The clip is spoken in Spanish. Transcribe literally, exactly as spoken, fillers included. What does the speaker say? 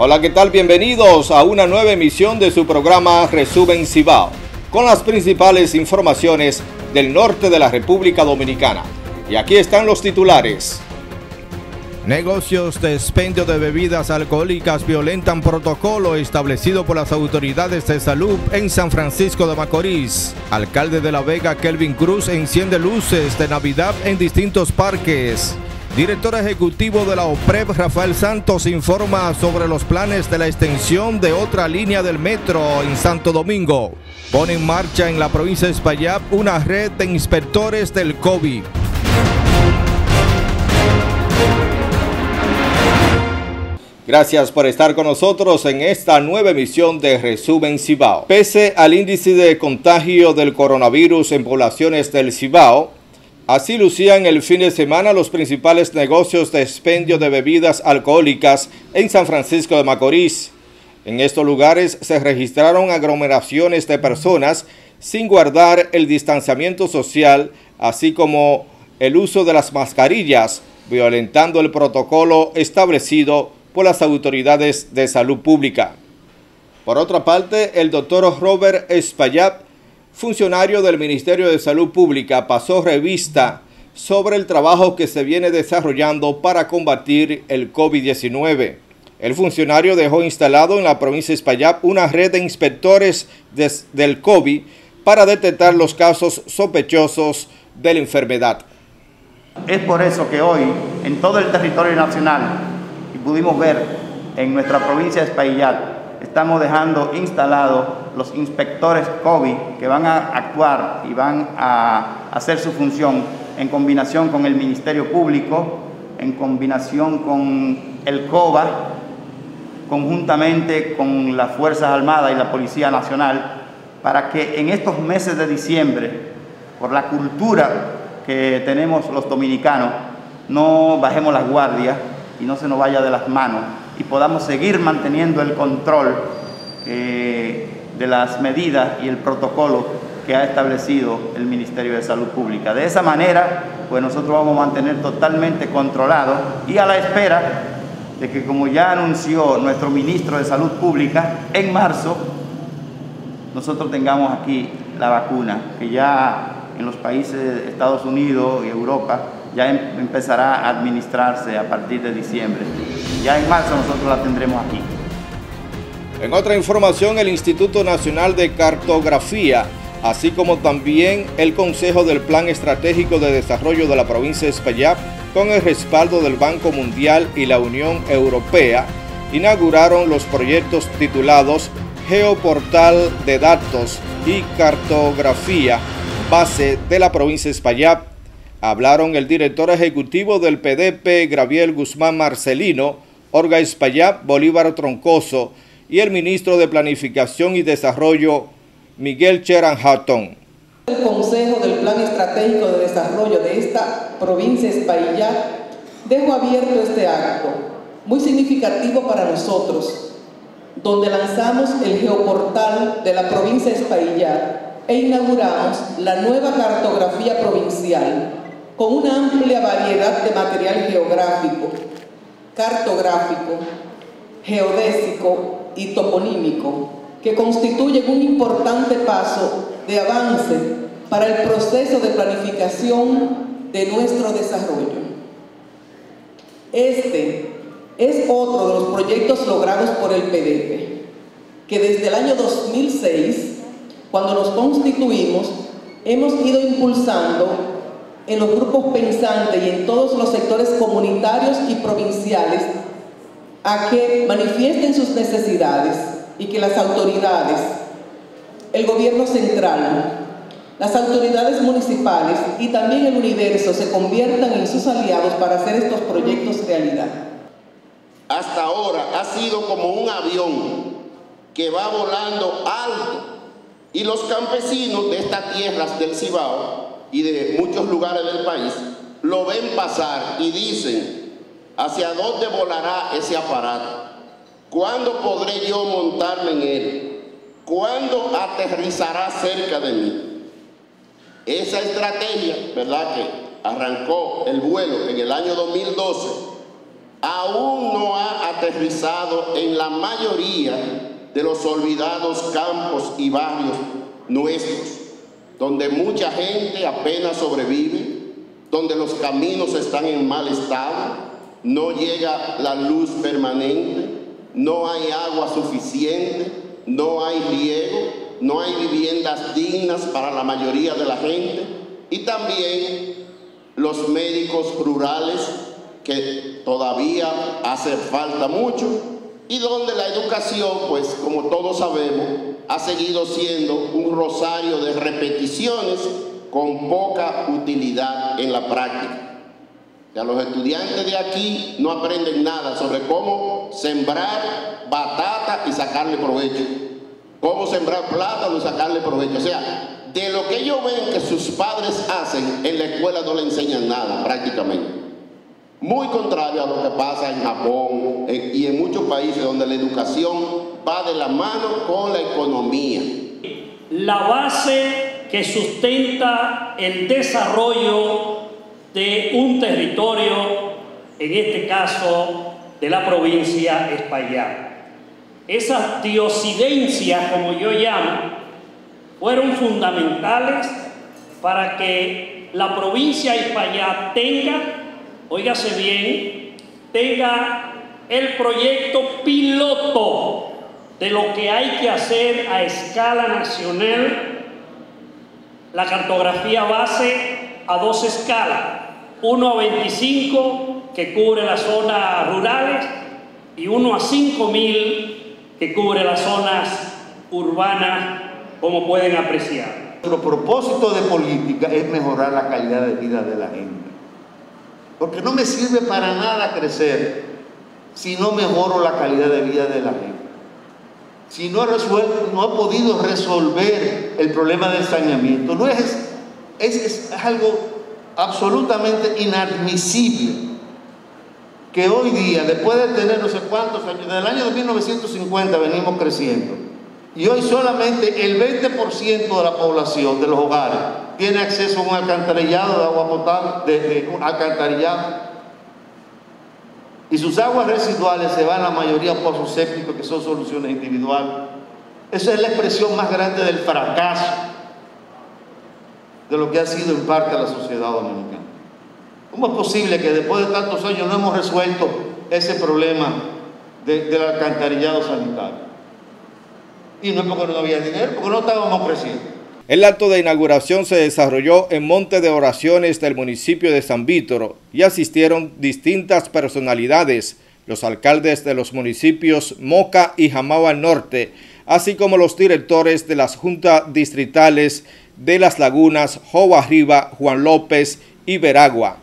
Hola, ¿qué tal? Bienvenidos a una nueva emisión de su programa Resumen Cibao, con las principales informaciones del norte de la República Dominicana. Y aquí están los titulares. Negocios de expendio de bebidas alcohólicas violentan protocolo establecido por las autoridades de salud en San Francisco de Macorís. Alcalde de La Vega, Kelvin Cruz, enciende luces de Navidad en distintos parques. Director ejecutivo de la OPREP, Rafael Santos, informa sobre los planes de la extensión de otra línea del metro en Santo Domingo. Pone en marcha en la provincia de Espaillat una red de inspectores del COVID. Gracias por estar con nosotros en esta nueva emisión de Resumen Cibao. Pese al índice de contagio del coronavirus en poblaciones del Cibao, así lucían el fin de semana los principales negocios de expendio de bebidas alcohólicas en San Francisco de Macorís. En estos lugares se registraron aglomeraciones de personas sin guardar el distanciamiento social, así como el uso de las mascarillas, violentando el protocolo establecido por las autoridades de salud pública. Por otra parte, el doctor Robert Espaillat, funcionario del Ministerio de Salud Pública, pasó revista sobre el trabajo que se viene desarrollando para combatir el COVID diecinueve. El funcionario dejó instalado en la provincia de Espaillat una red de inspectores de, del COVID para detectar los casos sospechosos de la enfermedad. Es por eso que hoy, en todo el territorio nacional, y pudimos ver en nuestra provincia de Espaillat, estamos dejando instalados los inspectores COVID que van a actuar y van a hacer su función en combinación con el Ministerio Público, en combinación con el COBA, conjuntamente con las Fuerzas Armadas y la Policía Nacional, para que en estos meses de diciembre, por la cultura que tenemos los dominicanos, no bajemos la guardia y no se nos vaya de las manos y podamos seguir manteniendo el control eh, de las medidas y el protocolo que ha establecido el Ministerio de Salud Pública. De esa manera, pues nosotros vamos a mantener totalmente controlado y a la espera de que, como ya anunció nuestro Ministro de Salud Pública, en marzo nosotros tengamos aquí la vacuna, que ya en los países de Estados Unidos y Europa ya em empezará a administrarse a partir de diciembre. Ya en marzo nosotros la tendremos aquí. En otra información, el Instituto Nacional de Cartografía, así como también el Consejo del Plan Estratégico de Desarrollo de la provincia de Espaillat, con el respaldo del Banco Mundial y la Unión Europea, inauguraron los proyectos titulados Geoportal de Datos y Cartografía Base de la provincia de Espaillat. Hablaron el director ejecutivo del P D P, Graviel Guzmán Marcelino, Orga Espaillat, Bolívar Troncoso, y el ministro de Planificación y Desarrollo, Miguel Cheran Hatton. El Consejo del Plan Estratégico de Desarrollo de esta provincia de Espaillat dejó abierto este acto, muy significativo para nosotros, donde lanzamos el geoportal de la provincia de Espaillat e inauguramos la nueva cartografía provincial con una amplia variedad de material geográfico, cartográfico, geodésico y toponímico, que constituyen un importante paso de avance para el proceso de planificación de nuestro desarrollo. Este es otro de los proyectos logrados por el P D P, que desde el año dos mil seis, cuando nos constituimos, hemos ido impulsando en los grupos pensantes y en todos los sectores comunitarios y provinciales a que manifiesten sus necesidades y que las autoridades, el gobierno central, las autoridades municipales y también el universo se conviertan en sus aliados para hacer estos proyectos realidad. Hasta ahora ha sido como un avión que va volando alto y los campesinos de estas tierras del Cibao y de muchos lugares del país lo ven pasar y dicen: ¿hacia dónde volará ese aparato? ¿Cuándo podré yo montarme en él? ¿Cuándo aterrizará cerca de mí? Esa estrategia, ¿verdad?, que arrancó el vuelo en el año dos mil doce, aún no ha aterrizado en la mayoría de los olvidados campos y barrios nuestros, donde mucha gente apenas sobrevive, donde los caminos están en mal estado, no llega la luz permanente, no hay agua suficiente, no hay riego, no hay viviendas dignas para la mayoría de la gente, y también los médicos rurales, que todavía hace falta mucho, y donde la educación, pues como todos sabemos, ha seguido siendo un rosario de repeticiones con poca utilidad en la práctica. Ya los estudiantes de aquí no aprenden nada sobre cómo sembrar batata y sacarle provecho, cómo sembrar plátano y sacarle provecho. O sea, de lo que ellos ven que sus padres hacen, en la escuela no le enseñan nada prácticamente. Muy contrario a lo que pasa en Japón en, y en muchos países donde la educación va de la mano con la economía. La base que sustenta el desarrollo de un territorio, en este caso de la provincia Espaillat. Esas diosidencias, como yo llamo, fueron fundamentales para que la provincia Espaillat tenga, óigase bien, tenga el proyecto piloto de lo que hay que hacer a escala nacional, la cartografía base a dos escalas, uno a veinticinco que cubre las zonas rurales y uno a cinco mil que cubre las zonas urbanas, como pueden apreciar. Nuestro propósito de política es mejorar la calidad de vida de la gente. Porque no me sirve para nada crecer si no mejoro la calidad de vida de la gente. Si no he, resuelto, no he podido resolver el problema del saneamiento. No es, es, es algo absolutamente inadmisible que hoy día, después de tener no sé cuántos años, desde el año de mil novecientos cincuenta venimos creciendo, y hoy solamente el veinte por ciento de la población, de los hogares, tiene acceso a un alcantarillado de agua potable, de, de un alcantarillado, y sus aguas residuales se van la mayoría a pozos sépticos, que son soluciones individuales. Esa es la expresión más grande del fracaso de lo que ha sido en parte la sociedad dominicana. ¿Cómo es posible que después de tantos años no hemos resuelto ese problema de, del alcantarillado sanitario? Y no es porque no había dinero, porque no estábamos creciendo. El acto de inauguración se desarrolló en Monte de Oraciones del municipio de San Víctor y asistieron distintas personalidades, los alcaldes de los municipios Moca y Jamao Norte, así como los directores de las juntas distritales de Las Lagunas, Jobo Arriba, Juan López y Veragua.